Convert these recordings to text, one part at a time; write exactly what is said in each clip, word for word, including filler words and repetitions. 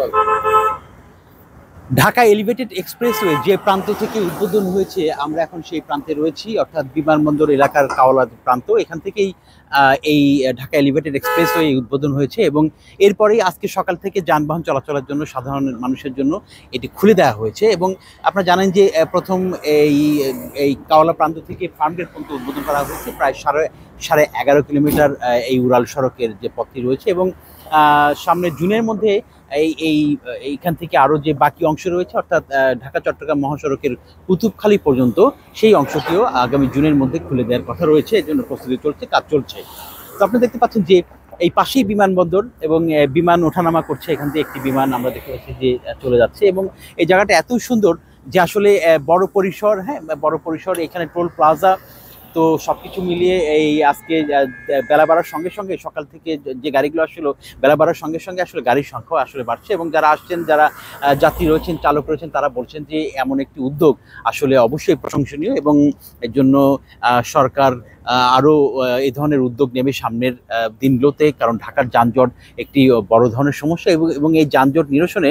Dhaka elevated expressway যে প্রান্ত থেকে উদ্বোধন হয়েছে, আমরা এখন সেই প্রান্তে রয়েছি, অর্থাৎ বিমানবন্দর এলাকার কাওলা প্রান্ত। এখান থেকেই এই ঢাকা এলিভেটেড এক্সপ্রেসওয়ে উদ্বোধন হয়েছে এবং এরপরেই আজকে সকাল থেকে যানবাহন চলাচলের জন্য সাধারণ মানুষের জন্য এটি খুলে দেওয়া হয়েছে। এবং আপনারা জানেন যে প্রথম এই এই কাওলা প্রান্ত থেকে ফার্মগেট পর্যন্ত উদ্বোধন করা হয়েছে, প্রায় সাড়ে সাড়ে এগারো কিলোমিটার এই উড়াল সড়কের যে পথটি রয়েছে। এবং সামনে জুনের মধ্যে এই এই এইখান থেকে আরও যে বাকি অংশ রয়েছে, অর্থাৎ ঢাকা চট্টগ্রাম মহাসড়কের কুতুবখালী পর্যন্ত, সেই অংশটিও আগামী জুনের মধ্যে খুলে দেওয়ার কথা রয়েছে। এর জন্য প্রস্তুতি চলছে, কাজ চলছে। তো আপনি দেখতে পাচ্ছেন যে এই পাশেই বিমানবন্দর এবং বিমান ওঠানামা করছে। এখান থেকে একটি বিমান আমরা দেখতে পাচ্ছি যে চলে যাচ্ছে এবং এই জায়গাটা এত সুন্দর যে আসলে বড় পরিসর, হ্যাঁ বড় পরিসর, এখানে টোল প্লাজা। তো সব কিছু মিলিয়ে এই আজকে বেলা বাড়ার সঙ্গে সঙ্গে সকাল থেকে যে গাড়িগুলো আসলো, বেলা বাড়ার সঙ্গে সঙ্গে আসলে গাড়ির সংখ্যাও আসলে বাড়ছে এবং যারা আসছেন, যারা যাত্রী রয়েছেন, চালক রয়েছেন, তারা বলছেন যে এমন একটি উদ্যোগ আসলে অবশ্যই প্রশংসনীয় এবং এর জন্য সরকার আরও এই ধরনের উদ্যোগ নেবে সামনের দিনগুলোতে। কারণ ঢাকার যানজট একটি বড় ধরনের সমস্যা এবং এবং এই যানজট নিরসনে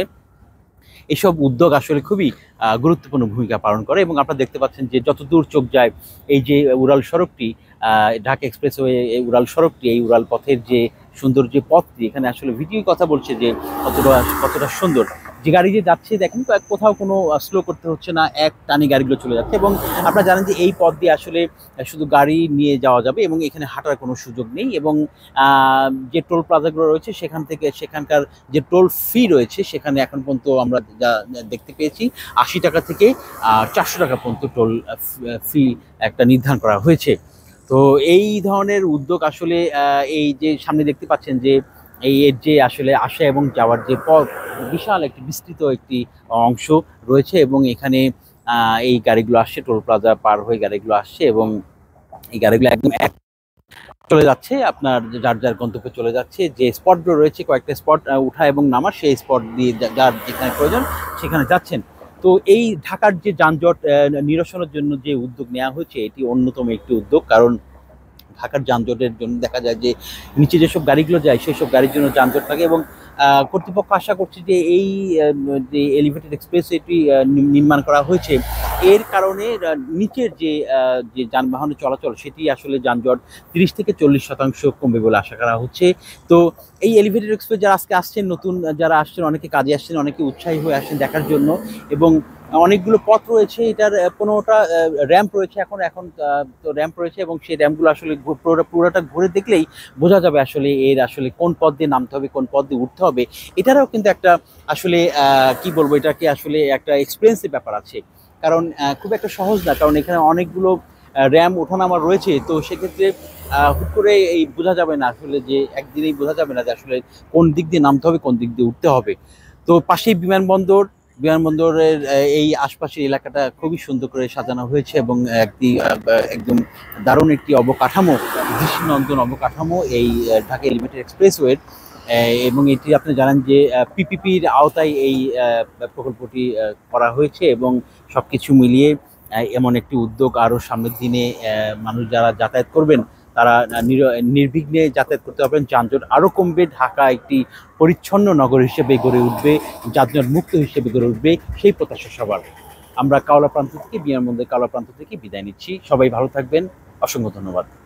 এসব উদ্যোগ আসলে খুবই গুরুত্বপূর্ণ ভূমিকা পালন করে। এবং আপনারা দেখতে পাচ্ছেন যে যতদূর চোখ যায়, এই যে উড়াল সড়কটি, ঢাকা এক্সপ্রেসওয়ে এই উড়াল সড়কটি, এই উড়াল পথের যে সুন্দর যে পথটি, এখানে আসলে ভিডিও কথা বলছে যে কতটা কতটা সুন্দর। যে গাড়ি যে যাচ্ছে দেখেন, কোথাও কোনো স্লো করতে হচ্ছে না, এক টানি গাড়িগুলো চলে যাচ্ছে। এবং আপনারা জানেন যে এই পথ দিয়ে আসলে শুধু গাড়ি নিয়ে যাওয়া যাবে এবং এখানে হাঁটার কোনো সুযোগ নেই। এবং যে টোল প্লাজাগুলো রয়েছে সেখান থেকে সেখানকার যে টোল ফি রয়েছে, সেখানে এখন পর্যন্ত আমরা যা দেখতে পেয়েছি আশি টাকা থেকে চারশো টাকা পর্যন্ত টোল ফি একটা নির্ধারণ করা হয়েছে। তো এই ধরনের উদ্যোগ আসলে এই যে সামনে দেখতে পাচ্ছেন যে এই এর যে আসলে আসা এবং যাওয়ার যে পথ, বিশাল একটি বিস্তৃত একটি অংশ রয়েছে এবং এখানে এই গাড়িগুলো আসছে, টোল প্লাজা পার হয়ে গাড়িগুলো আসছে এবং এই গাড়িগুলো একদম এক চলে যাচ্ছে, আপনার যার যার গন্তব্যে চলে যাচ্ছে। যে স্পটগুলো রয়েছে, কয়েকটা স্পট উঠা এবং নামা, সেই স্পট দিয়ে যার যেখানে প্রয়োজন সেখানে যাচ্ছেন। তো এই ঢাকার যে যানজট নিরসনের জন্য যে উদ্যোগ নেওয়া হয়েছে, এটি অন্যতম একটি উদ্যোগ। কারণ ঢাকার যানজটের জন্য দেখা যায় যে নিচে যেসব গাড়িগুলো যায় সেই সব গাড়ির জন্য যানজট থাকে এবং কর্তৃপক্ষ আশা করছে যে এই যে এলিভেটেড এক্সপ্রেস এটি নির্মাণ করা হয়েছে, এর কারণে নিচের যে যে যানবাহনের চলাচল, সেটি আসলে যানজট তিরিশ থেকে চল্লিশ শতাংশ কমবে বলে আশা করা হচ্ছে। তো এই এলিভেটেড এক্সপ্রেস যারা আজকে আসছেন, নতুন যারা আসছেন, অনেকে কাজে আসছেন, অনেকে উৎসাহী হয়ে আসছেন দেখার জন্য। এবং অনেকগুলো পথ রয়েছে, এটার পনেরোটা র্যাম্প রয়েছে এখন এখন তো র্যাম্প রয়েছে এবং সেই র্যাম্পগুলো আসলে পুরোটা পুরোটা ঘুরে দেখলেই বোঝা যাবে আসলে এর আসলে কোন পথ দিয়ে নামতে হবে, কোন পথ দিয়ে উঠতে হবে। এটারও কিন্তু একটা আসলে কি বলবো, এটাকে আসলে একটা এক্সপিরিয়েন্সের ব্যাপার আছে। কারণ খুব একটা সহজ না, কারণ এখানে অনেকগুলো র্যাম্প ওঠানামা রয়েছে। তো সেক্ষেত্রে হুট করে এই বোঝা যাবে না আসলে, যে একদিনেই বোঝা যাবে না যে আসলে কোন দিক দিয়ে নামতে হবে, কোন দিক দিয়ে উঠতে হবে। তো পাশেই বিমানবন্দর, বিমানবন্দরের এই আশপাশের এলাকাটা খুবই সুন্দর করে সাজানো হয়েছে এবং একটি একদম দারুণ একটি অবকাঠামো, দৃষ্টিনন্দন অবকাঠামো এই ঢাকা এলিভেটেড এক্সপ্রেসওয়ের। এবং এটি আপনি জানেন যে পিপিপির আওতায় এই প্রকল্পটি করা হয়েছে এবং সব কিছু মিলিয়ে এমন একটি উদ্যোগ আরও সামনের দিনে মানুষ যারা যাতায়াত করবেন তারা নির্বিঘ্নে যাতায়াত করতে পারবেন, যানজট আরও কমবে, ঢাকা একটি পরিচ্ছন্ন নগর হিসেবে গড়ে উঠবে, যানজট মুক্ত হিসেবে গড়ে উঠবে, সেই প্রত্যাশা সবার। আমরা কাওলা প্রান্ত থেকে, বিমানবন্দর কাওলা প্রান্ত থেকে বিদায় নিচ্ছি। সবাই ভালো থাকবেন, অসংখ্য ধন্যবাদ।